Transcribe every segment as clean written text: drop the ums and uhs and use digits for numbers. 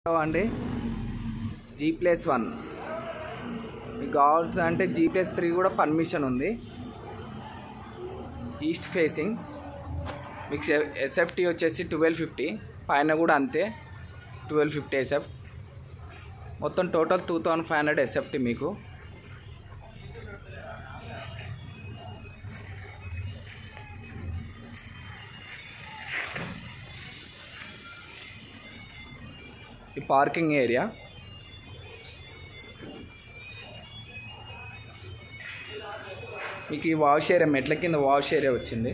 అండి G+1 మీకు కావాల్సి అంటే G+3 కూడా పర్మిషన్ ఉంది. ఈస్ట్ ఫేసింగ్ మీకు ఎస్ఎఫ్టీ వచ్చేసి 1250, పైన కూడా అంతే 1250 ఎస్ఎఫ్. మొత్తం టోటల్ 2500 ఎస్ఎఫ్టీ మీకు. ఈ పార్కింగ్ ఏరియా మీకు ఈ వాష్ ఏరియా మెట్ల కింద వాష్ ఏరియా వచ్చింది.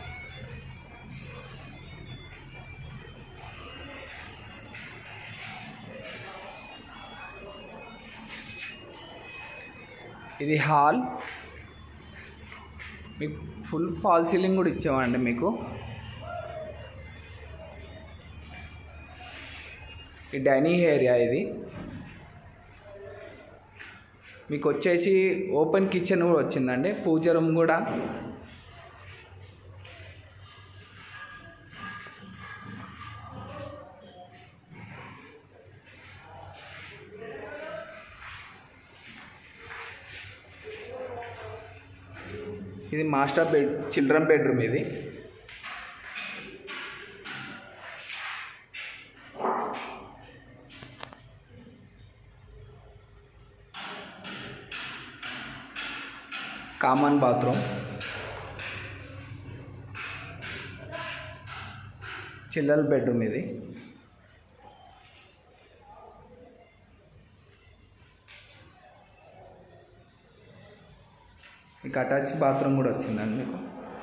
ఇది హాల్, మీకు ఫుల్ ఫాల్ సీలింగ్ కూడా ఇచ్చామండి. మీకు ఈ డైనింగ్ ఏరియా ఇది మీకు వచ్చేసి ఓపెన్ కిచెన్ కూడా వచ్చిందండి. పూజ రూమ్ కూడా ఇది మాస్టర్ బెడ్, చిల్డ్రన్ బెడ్రూమ్. ఇది కామన్ బాత్రూమ్, చిల్డ్రన్ బెడ్రూమ్. ఇది మీకు అటాచ్ బాత్రూమ్ కూడా వచ్చిందండి. మీకు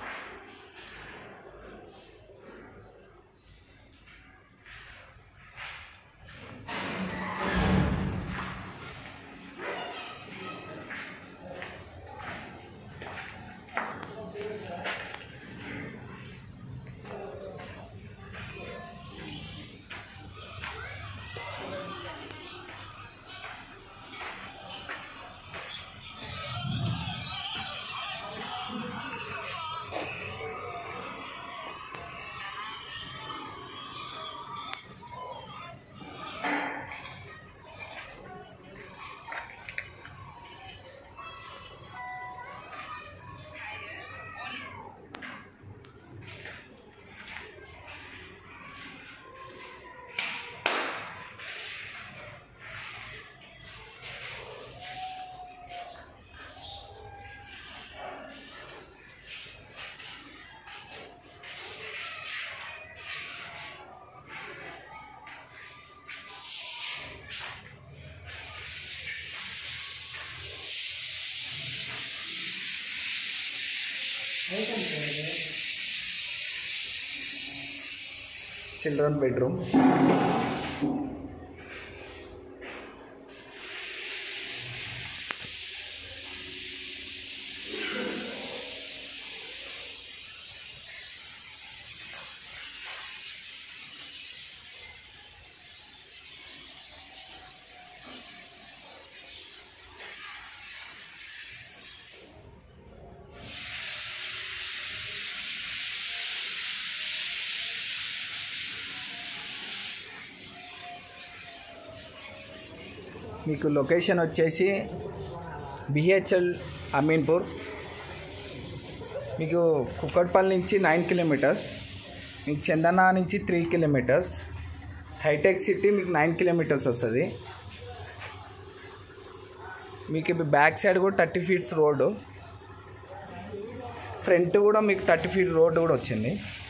చిల్డ్రన్ బెడ్రూమ్. మీకు లొకేషన్ వచ్చేసి BHEL అమీన్పూర్. మీకు కుకట్పల్లి నుంచి 9 కిలోమీటర్స్, మీకు చంద్రనగర్ నుంచి 3 కిలోమీటర్స్, హైటెక్ సిటీ మీకు 9 కిలోమీటర్స్ వస్తుంది. మీకు బ్యాక్ సైడ్ కూడా 30 ఫీట్స్ రోడ్డు, ఫ్రంట్ కూడా మీకు 30 ఫీట్ రోడ్డు కూడా వచ్చింది.